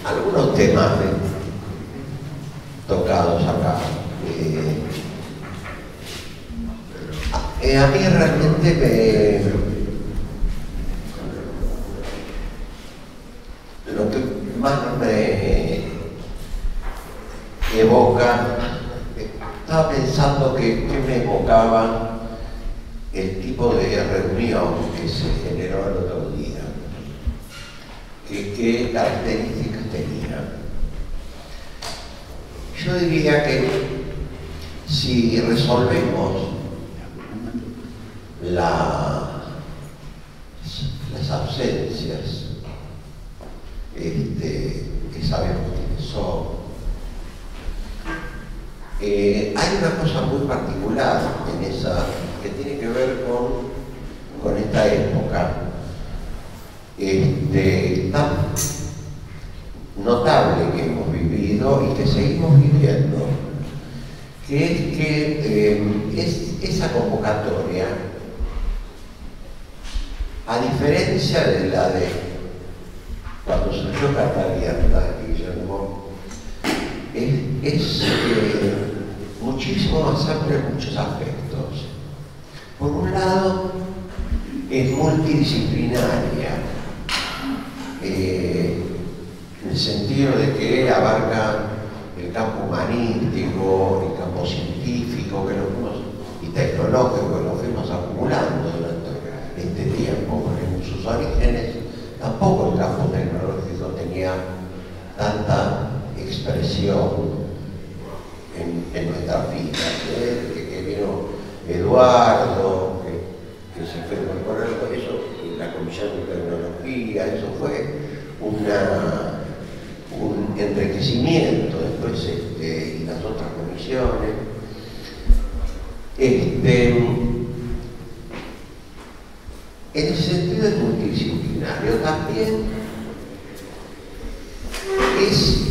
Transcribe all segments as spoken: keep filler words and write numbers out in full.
algunos temas de, tocados acá. Eh, eh, a mí realmente me, lo que más me evoca, estaba pensando que, que me evocaba el tipo de reunión que se generó el otro día, que, qué características tenía. Yo diría que si resolvemos la, las ausencias este, que sabemos quiénes son, eh, hay una cosa muy particular en esa que tiene que ver con, con esta época este, tan notable que hemos vivido y que seguimos viviendo, que es que eh, es, esa convocatoria, a diferencia de la de cuando surgió Carta Abierta, Guillermo, es, es eh, muchísimo más amplia en muchos aspectos. Por un lado, es multidisciplinaria, eh, en el sentido de que abarca el campo humanístico, el campo científico que lo fuimos, y tecnológico que lo fuimos acumulando durante este tiempo, porque en sus orígenes tampoco el campo tecnológico tenía tanta expresión en, en nuestras vidas, ¿eh? que, que vino Eduardo, que, que se fue incorporando eso, la Comisión de Tecnología, eso fue una, un enriquecimiento después este, y las otras comisiones. Este, en el sentido de multidisciplinario también es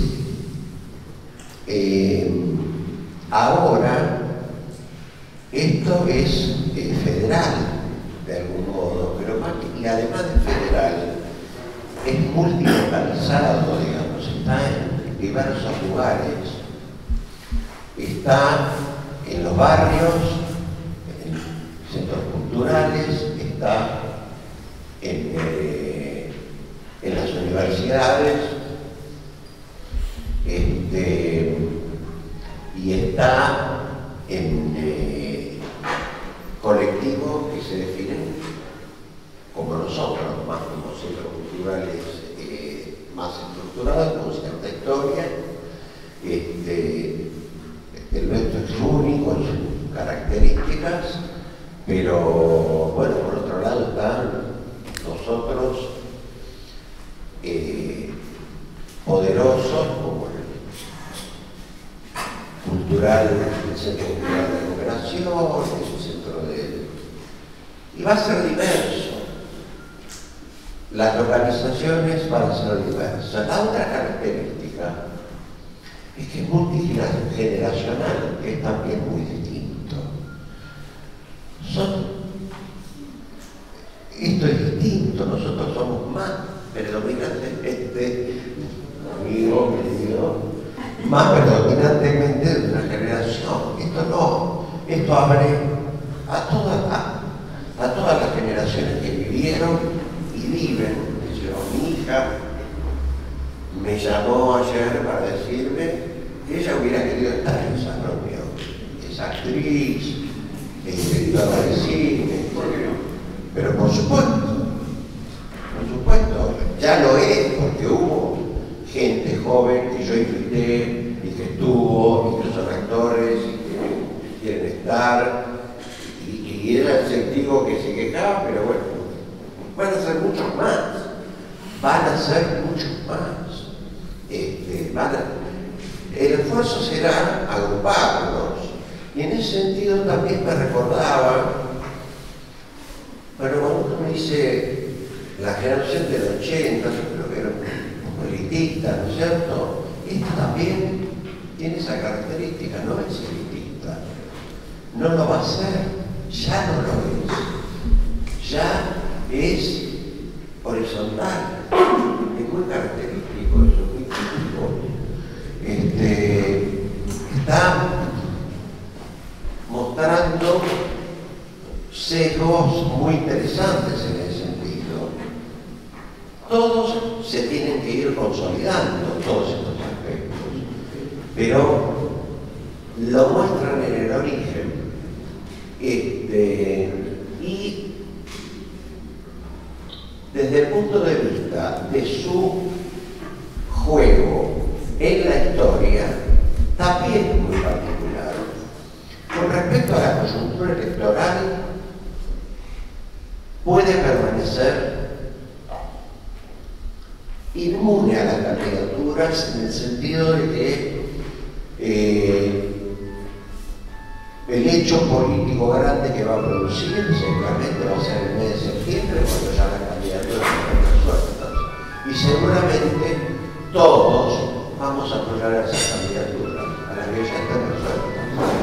eh, ahora esto es eh, federal de algún modo, pero más que, y además de federal es multilocalizado, digamos, está en diversos lugares, está en los barrios, en centros culturales, está en, eh, en las universidades, este, y está en eh, colectivos que se definen como nosotros, más como centros culturales eh, más estructurados, con cierta historia. Este, el nuestro es único en sus características, pero bueno, por otro lado están nosotros eh, poderosos como el cultural, el Centro Cultural de Cooperación, el centro de... y va a ser diverso. Las localizaciones van a ser diversas. La otra característica es que es multigeneracional, que es también muy distinto. Son, esto es distinto, nosotros somos más predominantemente, amigo, querido, más predominantemente de una generación. Esto no, esto abre a todas, a, a todas las generaciones que vivieron y viven. Yo, mi hija me llamó ayer para decirme que ella hubiera querido estar en esa reunión. Es actriz, es directora de cine, ¿por qué no? Pero por supuesto, por supuesto, ya lo es, porque hubo gente joven que yo invité y que estuvo, y que son actores y que quieren estar, y, y era el sentido que se quejaba, pero bueno, van a ser muchos más, van a ser muchos más. Este, van a, el esfuerzo será agruparlos, y en ese sentido también me recordaba, bueno, cuando uno me dice la generación del ochenta, yo creo que era un poco elitista, ¿no es cierto? Esto también tiene esa característica, no es elitista, no lo va a ser, ya no lo es, ya es horizontal, es muy característico eso, muy tienen que ir consolidando todos estos aspectos, pero lo muestran en el origen. Este, y desde el punto de vista de su juego en la historia, también es muy particular. Con respecto a la coyuntura electoral, puede permanecer inmune a las candidaturas en el sentido de que eh, el hecho político grande que va a producir seguramente va a ser el mes de septiembre, cuando ya las candidaturas están resueltas. Y seguramente todos vamos a apoyar a esas candidaturas, a las que ya están resueltas.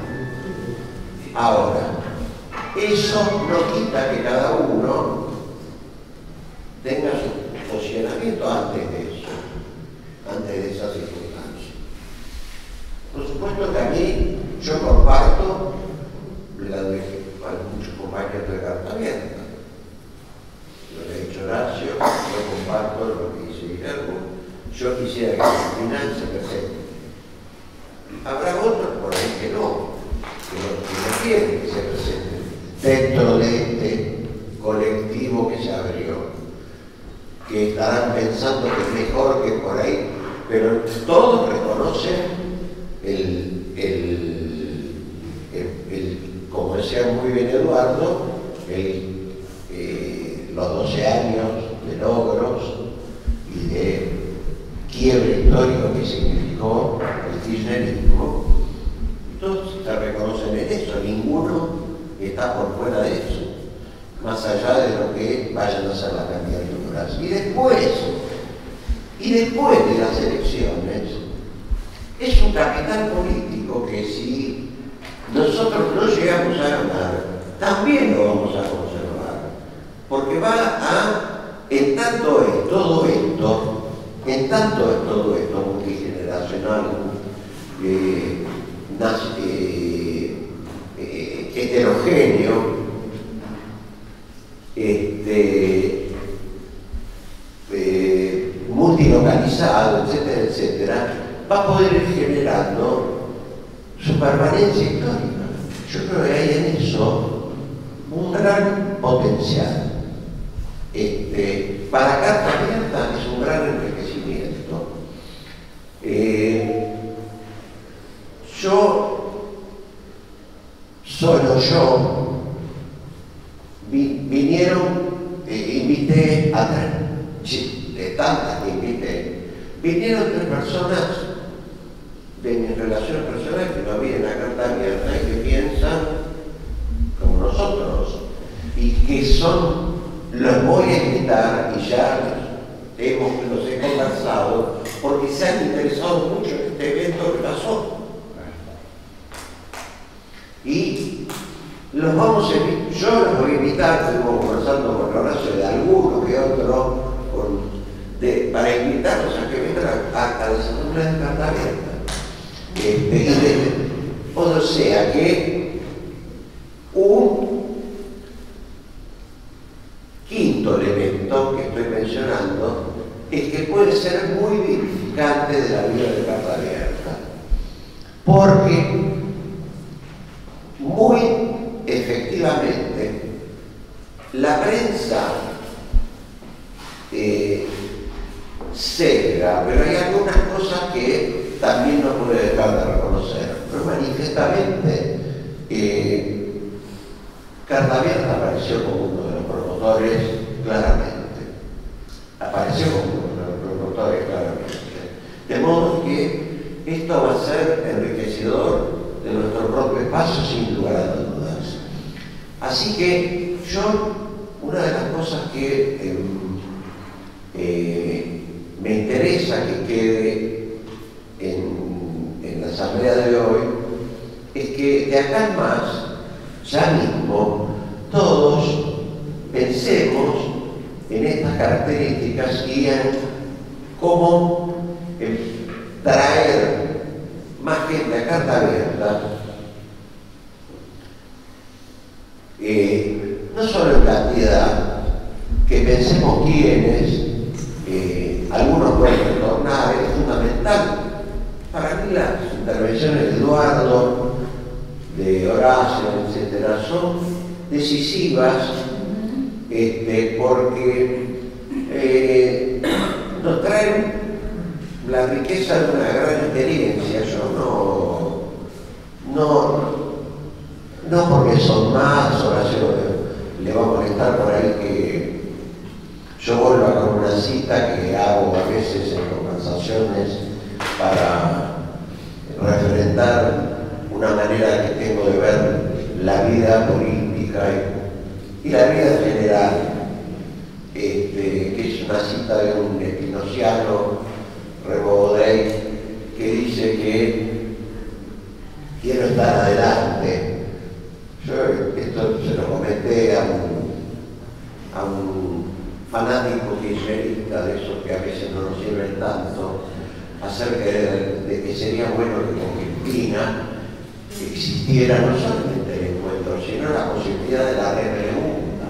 Ahora, eso no quita que cada uno tenga su posicionamiento antes de eso, antes de esa circunstancia. Por supuesto que a mí, yo comparto la de muchos compañeros de carta abierta. Lo que ha dicho Horacio, yo comparto lo que dice Guillermo. Yo quisiera que el final se presente. Habrá otros por ahí que no, que no, que no quieren que se presenten dentro de este colectivo que se abrió, que estarán pensando que es mejor que por ahí, pero todos reconocen el, el, el, el como decía muy bien Eduardo, el, eh, los doce años de logros y de quiebre histórico que significó el kirchnerismo. Todos se reconocen en eso, ninguno está por fuera de eso, más allá de lo que vayan a ser las candidaturas. Y después, y después de las elecciones, es un capital político que si nosotros no llegamos a ganar, también lo vamos a conservar, porque va a, en tanto es todo esto, en tanto es todo esto multigeneracional, eh, eh, eh, heterogéneo, este, eh, multilocalizado, etcétera, etcétera, va a poder ir generando su permanencia histórica. Yo creo que hay en eso un gran potencial. Este, para Carta Abierta es un gran enriquecimiento. Eh, yo, solo yo, vi, vinieron, eh, invité a tres, de tantas que invité, vinieron tres personas de mis relaciones personales que no vienen a Carta Abierta y que piensan como nosotros y que son, los voy a invitar y ya hemos, los he conversado porque se han interesado mucho en este evento que pasó. Y los vamos a invitar, yo los voy a invitar, estuvimos conversando con Horacio de alguno que otro, con, de, para invitarlos a que vengan a, a, a las asambleas de Carta Abierta. Este, y de, o sea que un quinto elemento que estoy mencionando es que puede ser muy vivificante de la vida de Carta Abierta, porque muy efectivamente la prensa eh, cega, pero hay algunas cosas que también no puede dejar de reconocer. Pero manifiestamente eh, Carta Abierta apareció como uno de los promotores claramente. Apareció como uno de los promotores claramente. De modo que esto va a ser enriquecedor de nuestro propio espacio sin lugar a dudas. Así que yo, una de las cosas que eh, eh, me interesa que quede en, en la asamblea de hoy es que de acá en más, ya mismo, todos pensemos en estas características y en cómo eh, traer más gente a Carta Abierta, eh, no solo en cantidad, que pensemos quiénes, eh, algunos uno puede retornar, es fundamental. Para mí las intervenciones de Eduardo, de Horacio, etcétera, son decisivas, este, porque eh, nos traen la riqueza de una gran experiencia. Yo no, no, no porque son más, Horacio le va a molestar por ahí que yo vuelva con una cita que hago a veces en conversaciones para referendar una manera que tengo de ver la vida política y, y la vida en general, este, que es una cita de un espinociano, Rebaudet, que dice que quiero estar adelante. Yo esto se lo comenté a un, a un fanático kirchnerista, de esos que a veces no nos sirven tanto, acerca de, de que sería bueno que con Cristina existiera no solamente el encuentro, sino la posibilidad de la repregunta.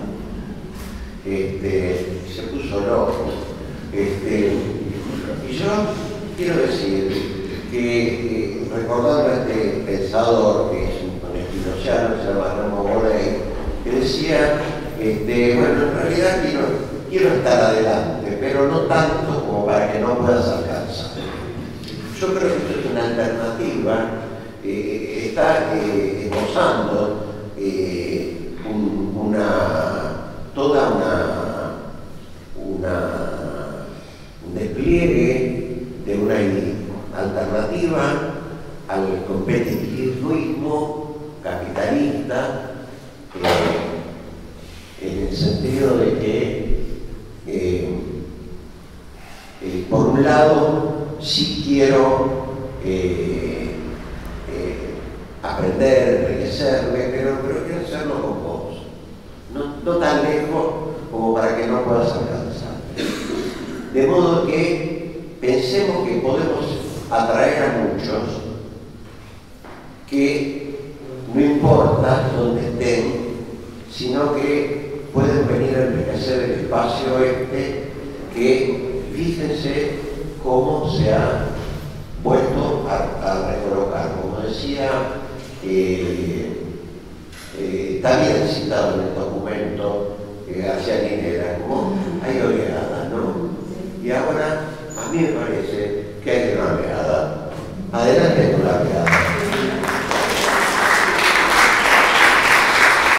Este, se puso loco. Este, y yo quiero decir que, eh, recordando a este pensador que es un espinociano, se llama Rebaudet, que decía, este, bueno, en realidad quiero, quiero estar adelante, pero no tanto como para que no puedas alcanzar. Yo creo que esto es una alternativa, eh, está eh, esbozando eh, un, una, toda una, una, un despliegue de una alternativa al competitivismo capitalista, eh, en el sentido de que, eh, eh, por un lado, sí quiero eh, eh, aprender, enriquecerme, pero, pero quiero hacerlo con vos. No, no tan lejos como para que no puedas alcanzar. De modo que pensemos que podemos atraer a muchos que no importa dónde estén, sino que pueden venir a enriquecer el espacio este que, fíjense, cómo se ha vuelto a, a recolocar. Como decía, eh, eh, está bien citado en el documento que García Linera, como hay oleadas, ¿no? Y ahora a mí me parece que hay una oleada.